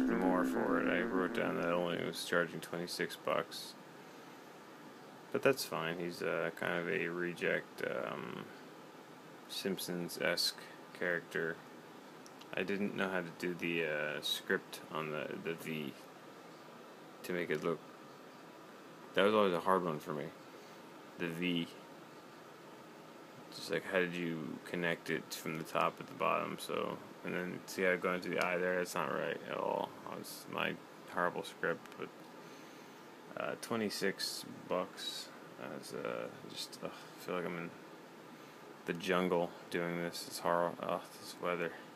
more for it. I wrote down that only was charging $26, but that's fine. He's kind of a reject Simpsons-esque character. I didn't know how to do the script on the V to make it look. That was always a hard one for me. The V. Just like, how did you connect it from the top at the bottom? So, and then see how going to the eye there? That's not right at all. It's my horrible script, but $26. As just I feel like I'm in the jungle doing this. It's horrible. Oh, this weather.